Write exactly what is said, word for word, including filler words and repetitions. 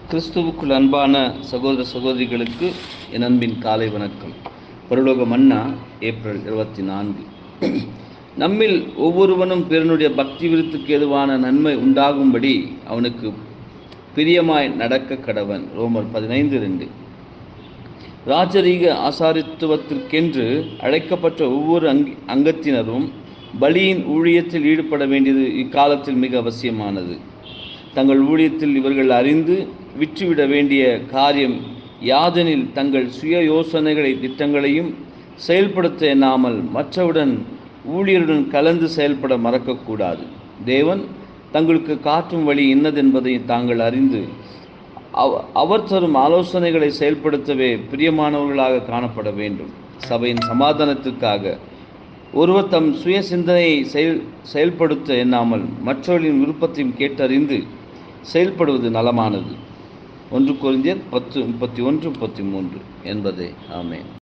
கிறிஸ்துவுக்குள் அன்பான சகோதர சகோதரிகளுக்கு என் அன்பின் காலை வணக்கம். பரலோக மன்னா ஏப்ரல் இருபத்தி நான்கு. நம்மில் ஒவ்வொருவனும் பிறனுடைய பக்தி விருத்துக்கு எதுவான நன்மை உண்டாகும்படி அவனுக்கு பிரியமாய் நடக்க கடவன். ரோமர் பதினைந்து ரெண்டு. ராஜரீக ஆசாரித்துவத்திற்கென்று அழைக்கப்பட்ட ஒவ்வொரு அங்கி அங்கத்தினரும் பலியின் ஊழியத்தில் ஈடுபட வேண்டியது இக்காலத்தில் மிக அவசியமானது. தங்கள் ஊழியத்தில் இவர்கள் அறிந்து விற்றுவிட வேண்டிய காரியம் யாதெனில், தங்கள் சுய யோசனைகளை திட்டங்களையும் செயல்படுத்த எண்ணாமல் மற்றவுடன் ஊழியருடன் கலந்து செயல்பட மறக்கக்கூடாது. தேவன் தங்களுக்கு காட்டும் வழி இன்னதென்பதை தாங்கள் அறிந்து அவர் தரும் ஆலோசனைகளை செயல்படுத்தவே பிரியமானவர்களாக காணப்பட வேண்டும். சபையின் சமாதானத்திற்காக ஒருவர் தம் சுய சிந்தனையை செயல் செயல்படுத்த எண்ணாமல் மற்றவர்களின் விருப்பத்தையும் கேட்டறிந்து செயல்படுவது நலமானது. ஒன்று கொரிந்தியர் பத்து முப்பத்தி ஒன்று முப்பத்தி மூன்று என்பதே. ஆமென்.